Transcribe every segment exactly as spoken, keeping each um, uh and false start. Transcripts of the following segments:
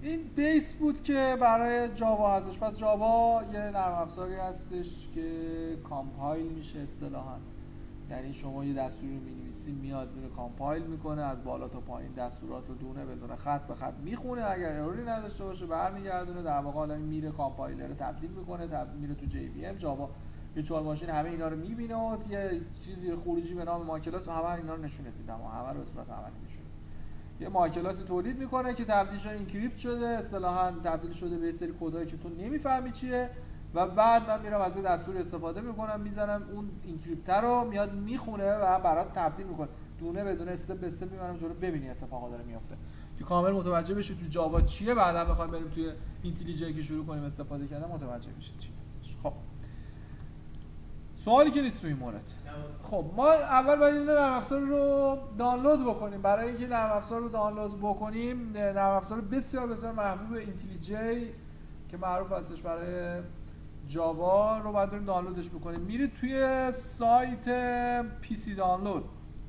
این بیس بود که برای جاوا هستش. پس جاوا یه نرم افزاری هستش که کامپایل میشه اصطلاحاً، یعنی شما یه دستوری رو می‌نویسید میاد میره کامپایل میکنه، از بالا تا پایین دستورات رو دونه بدونه خط به خط میخونه، اگر اروری نداشته باشه برمیگردونه، در واقع حالا میره کامپایلر رو تبدیل میکنه، تبدیل میره تو جی وی ام. جاوا ویچوال ماشین همه اینا رو میبینه و یه چیزی خروجی به نام ماکلاس و همه اینا رو نشونت میدم و همه رو به صورت عملی نشون یه ماکلاسی تولید میکنه که تبدیل شده اینکریپت شده، اصطلاحاً تبدیل شده به یه سری کدایی که تو نمیفهمی چیه و بعد من میرم از یه دستور استفاده میکنم میزنم اون اینکریپتر رو میاد میخونه و برات تبدیل میکنه، دونه بدونه استپ به استپ میبرم جلو ببینی اتفاقا داره میفته که کامل متوجه بشی تو جاوا چیه، بعدا بخوایم بریم توی اینتلیجی که شروع کنیم استفاده کردن متوجه بشید چی هستش. خب سوالی که نیست تو این مورد. خب ما اول باید این نرم افزار رو دانلود بکنیم. برای اینکه نرم افزار رو دانلود بکنیم، نرم افزار بسیار بسیار محبوب اینتلیجی که معروف هستش برای جاوا رو باید بریم دانلودش بکنیم. میرید توی سایت پی سی دانلود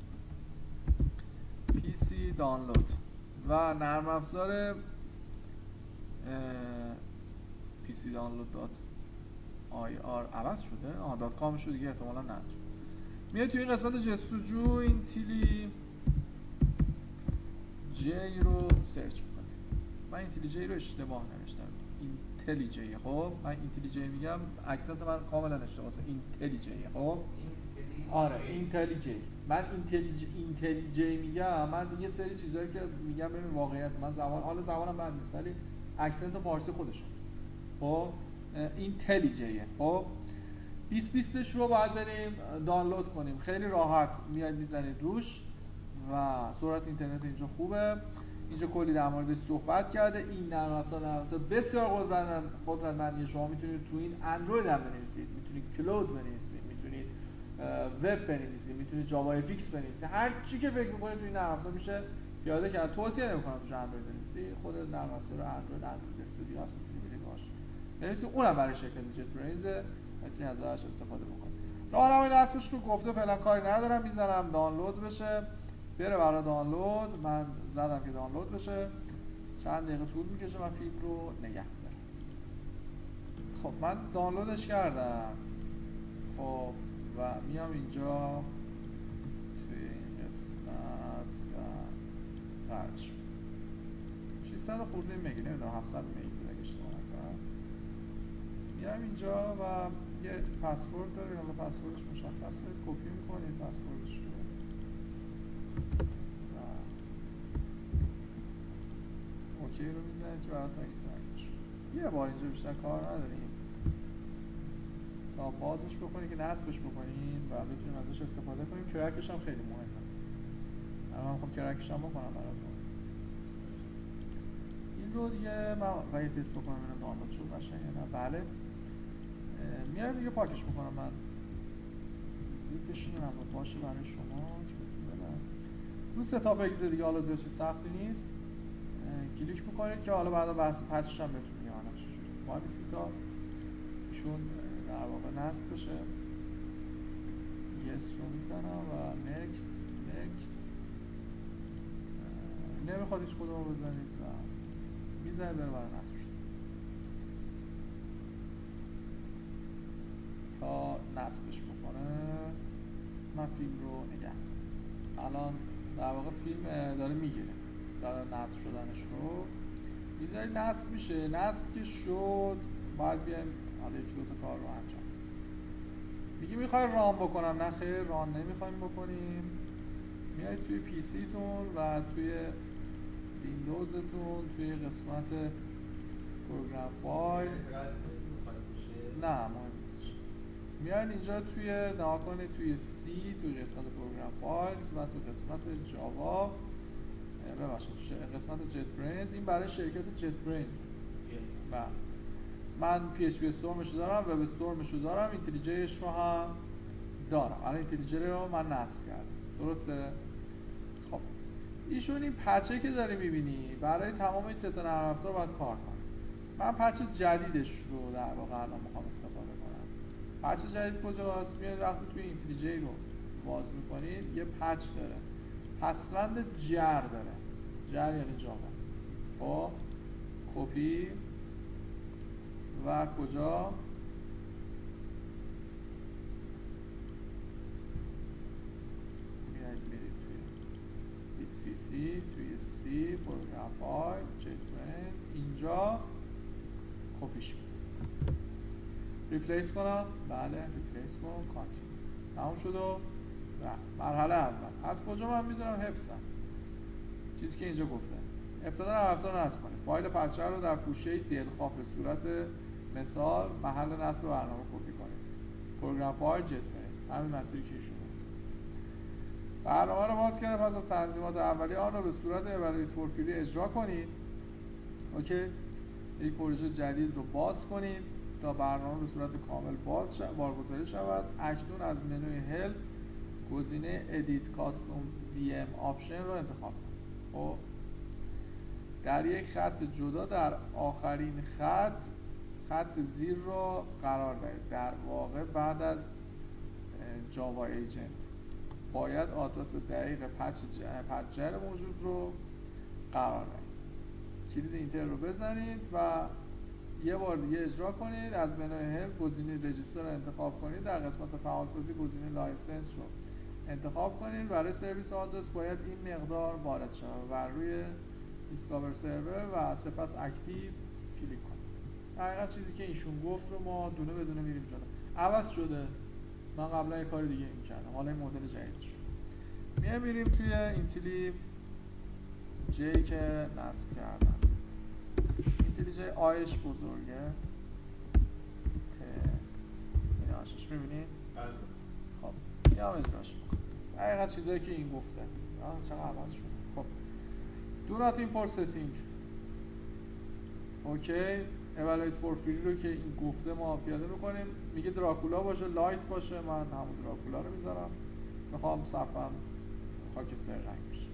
پی سی دانلود و نرم افزار پی سی دانلود دات آی آر عوض شده، آها دات کام شده دیگه، احتمالاً نه. میاد توی این قسمت جستجو اینتلی جی رو سرچ میکنه. من اینتلی جی رو اشتباه نوشتم، اینتلی جی. خب من اینتلی جی میگم، اکسنت من کاملا اشتباهه، اینتلی جی. خب آره اینتلی جی، من اینتلی اینتلی جی میگم. من یه سری چیزایی که میگم ببین واقعیت من زبان حالا زبانم بد نیست ولی اکسنت فارسی خودشه. خب اینتلی جیه. خب بیست بیستش رو باید بریم دانلود کنیم. خیلی راحت میاد میزنید روش و سرعت اینترنت اینجا خوبه. اینجا کلی در موردش صحبت کرده. این نرم افزار نرم افزار بسیار قدرتمندیه. شما میتونید تو این اندروید هم بنویسید، میتونید کلود بنویسید، میتونید وب بنویسید، میتونید جاوا اف ایکس بنویسید، هر چی که فکر میکنید تو این نرم افزار میشه پیاده کرد. توصیه نمیکنم توش اندروید بنویسید، خود نرم افزار اندروید اندروید استودیو هست، میتونید برید باهاش بنویسید. اونم برای شرکت جت برینز میتونید ازش استفاده بکنید. راهنمای نصبش رو گفته فعلا کاری ندارم، میذارم دانلود بشه، بره برای دانلود. من زدم که دانلود بشه، چند دقیقه طول میکشه من فیلم رو نگه میدارم. خب من دانلودش کردم. خب و میام اینجا توی این قسمت و برش ششصد خورده میگه، نمیدونم هفتصد میگه اگه اشتباه نکنم. میام اینجا و یه پسورد داره، حالا پسوردش مشخصه، کپی میکنید پسوردش رو و اوکی رو میزنید که براتون اکسترکت شد. یه بار اینجا بیشتر کار نداریم تا بازش بکنید که نصبش بکنید و بتونیم ازش استفاده کنیم. کرکش هم خیلی مهمه. من خب کرکش هم بکنم براتون. این رو دیگه من و یه تست بکنم ببینم دانلود شد قشنگ یا نه. بله میارم دیگه پاکش میکنم. من زیپش رو هم باشه برای شما که بتونم بدم. اون ستاپ اگزه دیگه حالا زیاد چیز سختی نیست. کلیک میکنید که حالا بعدا بحث پچش هم بهتون میگم الان چجوری. باید تا ایشون در واقع نصب بشه. یس رو میزنم و نکست نکست. نمیخواد هیچ کدوم رو بزنید و میزنید بره برای نصب شد. تا نصبش بکنه من فیلم رو نگه. الان در واقع فیلم داره میگیره، داره نصب شدنش رو میذاری نصب میشه. نصب که شد باید بیایم حالا یک دو تا کار رو انجام بدیم. میگه میخوای ران بکنم؟ نه خیر ران نمیخوایم بکنیم. میایید توی پی سی تون و توی ویندوزتون توی قسمت پروگرام فایل، نه مهم نیستش، میایید اینجا توی نگاه کنید توی سی توی قسمت پروگرام فایلز و توی قسمت جاوا ببخشید توی قسمت جت برینز. این برای شرکت جت برینز. و من پی اچ پی استورمش رو دارم، وب استورمش رو دارم، اینتلیجیش رو هم دارم. الان اینتلیجی رو من نصب کردم، درسته؟ خب ایشون این پچه که داری میبینی برای تمام این سه تا نرم افزار باید کار کنه. من پچ جدیدش رو در واقع الان میخوام استفاده کنم. پچ جدید کجاست؟ میاد وقتی توی اینتلیجی رو باز میکنید یه پچ داره، پسوند جر داره. جر یعنی جاوا. خب کپی و کجا میاید میرید توی دیس پی سی، توی سی پروگرام فایل جت برنز، اینجا کپیش میکنید. ریپلیس کنم، بله ریپلیس کن، کانتینیو، تموم شد و رفت. مرحله اول از کجا من میدونم حفظم؟ چیزی که اینجا گفته ابتدا نرم افزار رو نصب کنید. فایل پچه رو در گوشه دلخواه به صورت مثال محل نصب برنامه کپی کنید. پروگرام فایل جت برنز، همین مسیری که ایشون گفته. برنامه رو باز کرده، پس از تنظیمات اولیه آن رو به صورت evaluate for free اجرا کنید. اوکی، یک پروژه جدید رو باز کنید تا برنامه به صورت کامل باز شود، بارگذاری شود. اکنون از منوی هلپ گزینه edit custom وی ام option رو انتخاب کنید. خب در یک خط جدا در آخرین خط خط زیر رو قرار دهید. در واقع بعد از جاوا ایجنت باید آدرس دقیق پچر موجود رو قرار دهید. کلید اینتر رو بزنید و یه بار دیگه اجرا کنید. از منوی هلپ گزینه رجیستر رو انتخاب کنید. در قسمت فعالسازی گزینه لایسنس رو انتخاب کنید. برای سرویس آدرس باید این مقدار وارد شود و روی دیسکاور سرور و سپس اکتیو کلیک کنید. دقیقا چیزی که ایشون گفت رو ما دونه بدونه میریم جلو. عوض شده، من قبلا یه کار دیگه میکردم، حالا این مدل جدید شد. میایم میریم توی اینتلی جی که نصب کردم. اینتلی جی آیش بزرگه، این آشش میبینید؟ خب یا اجراش میکنم. دقیقا چیزایی که این گفته چقدر عوض شد. خب Do not import setting. اوکی، evaluate for free رو که این گفته ما پیاده میکنیم. میگه دراکولا باشه، لایت باشه، من همون دراکولا رو میذارم. میخوام صفم خاکستر رنگ بشه.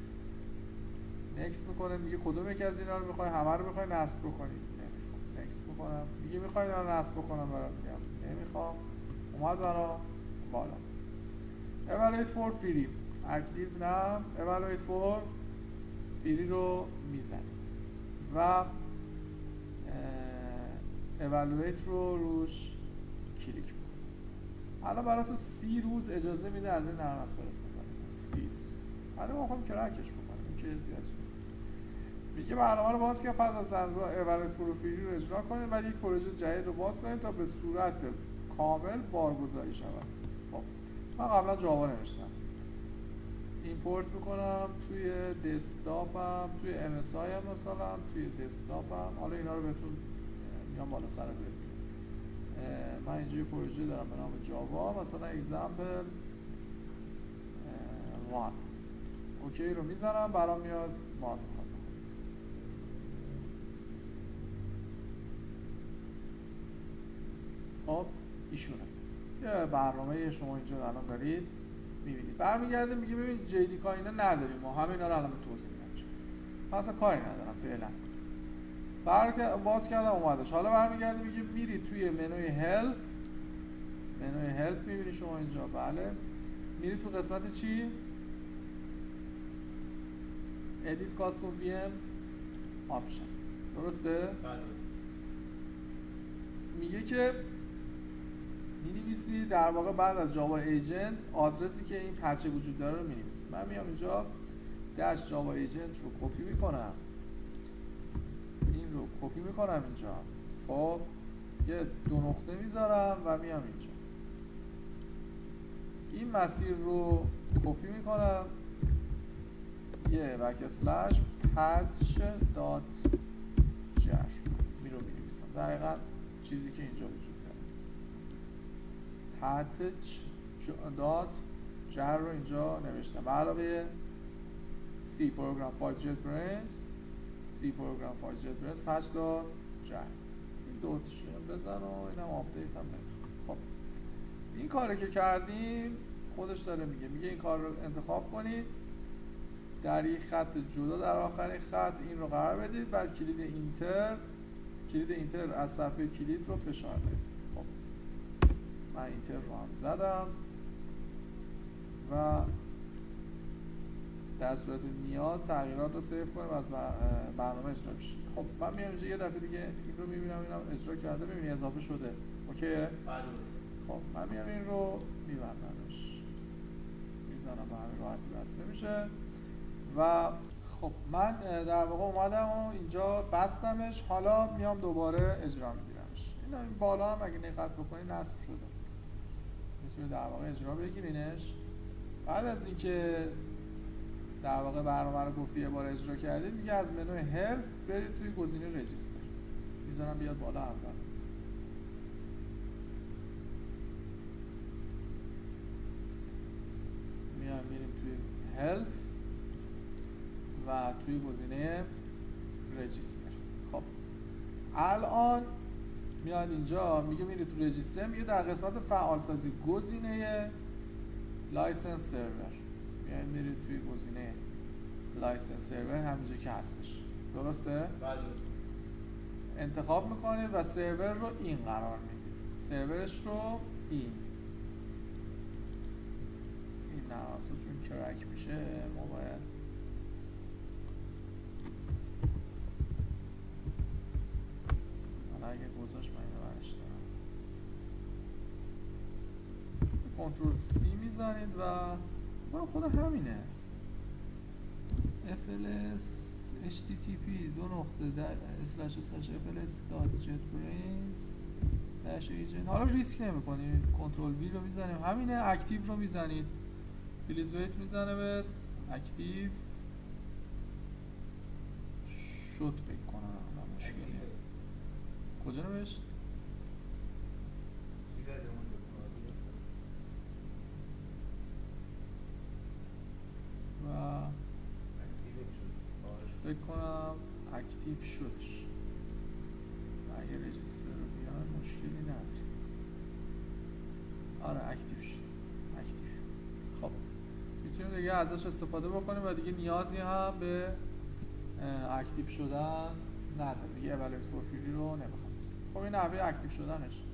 نکست میکنه، میگه کدوم یکی از اینا رو میخوای؟ همه رو میخوای نصب بکنی؟ نمیخوام. نکست میکنم، میگه میخوای اینا رو نصب بکنم برات؟ میگم نمیخوام. اومد برا بالا. evaluate for free اکتیو نه، evaluate for free رو میزنید و evaluate رو روش کلیک میکنید. الان براتون سی روز اجازه میده از این نرم افزار استفاده کنید. سی روز. الان ما میخوایم کرکش بکنیم، این که زیاد چیز نیست. میگه برنامه رو باز کنید، پس از تنظیم evaluate for free رو اجرا کنید و یک پروژه جدید رو باز کنید تا به صورت کامل بارگذاری شود. خب من قبلا جاوا نوشتم، ایمپورت میکنم توی دسکتاپم، توی ام اس آی هم مثلا توی دسکتاپم. حالا اینا رو بهتون میام بالا سر ببینید. من اینجا یه پروژه دارم به نام جاوا، مثلا example وان. اوکی رو میزنم، برام میاد باز میخوام. خب ایشونه یه برنامه شما اینجا الان دارید میبینید. برمیگرده میگه ببین جی دی کا اینا نداریم، ما همه اینا رو الان به توضیح میدم چون من اصلا کاری ندارم فعلا. بر باز کردم اومدش. حالا برمیگرده میگه میری توی منوی هلپ، منوی هلپ میبینی شما اینجا، بله میری تو قسمت چی؟ ادیت کاستوم وی ام آپشن، درسته؟ بله. میگه که می‌نویسی در واقع بعد از جاوا ایجنت آدرسی که این پچه وجود داره رو می‌نویسی. من میام اینجا داش جاوا ایجنت رو کپی میکنم، این رو کپی میکنم اینجا. خب یه دو نقطه میذارم و میام اینجا این مسیر رو کپی میکنم، یه بک اسلش پچ دات جر می رو می‌نویسم. دقیقاً چیزی که اینجا وجود داره، پچ دات جر رو اینجا نوشتم. به علاوه سی پروگرام فایل جت برنز، سی پروگرام فایل جت برنز پچ دات جر، این دوتش بزن و اینم آپدیت هم نمیخواد. خب این کاری که کردیم خودش داره میگه میگه این کار رو انتخاب کنید، در یک خط جدا در آخرین خط این رو قرار بدید، بعد کلید اینتر، کلید اینتر از صفحه کلید رو فشار بدید. خب من اینتر رو هم زدم و در صورت نیاز تغییرات رو سیو کنه و از برنامه اجرا بشه. خب من میام اینجا یه دفعه دیگه این رو میبینم، اینم اجرا کرده، ببینی اضافه شده. اوکیه؟ خب من میام این رو میبندمش، میزنم به همین راحتی بسته میشه. و خب من در واقع اومدم و اینجا بستمش، حالا میام دوباره اجرا میگیرمش. اینا این بالا هم اگه دقت بکنی نصب شده، میتونی در واقع اجرا بگیرینش. بعد از اینکه در واقع برنامه رو گفتی یه بار اجرا کردید، میگه از منوی هلپ برید توی گزینه رجیستر، میذارم بیاد بالا اول. میایم میریم توی هلپ و توی گزینه رجیستر. خب الان میاد اینجا میگه میری تو رجیستر، میگه در قسمت فعالسازی گزینه لایسنس سرور، میایم میری توی گزینه لایسنس سرور همینجا که هستش، درسته؟ بله. انتخاب میکنید و سرور رو این قرار میدید، سرورش رو این این نواسط چون کرک میشه ما باید حالا اگه گذاشت من اینو برش دارم کنترل سی میزنید و برای خود همینه اف ال اس اچ تی تی پی دو نقطه در اسلش اسلش اف ال اس دات جت برینز داش ایجنت. حالا ریسک نمی کنید، کنترل وی رو میزنیم، همینه. اکتیو رو میزنید، پلیز ویت میزنه بهت اکتیو شد فکر کنم. الان مشکلیه کجا نوشت؟ و فکر کنم اکتیو شدش. اگه رجیستر رو بیان مشکلی نداره. آره اکتیو شد، اکتیو. خب میتونیم دیگه ازش استفاده بکنیم و دیگه نیازی هم به اکتیو شدن نداره دیگه. اولویت فور فری رو نمیخوام. خب این نحوه اکتیو شدنش.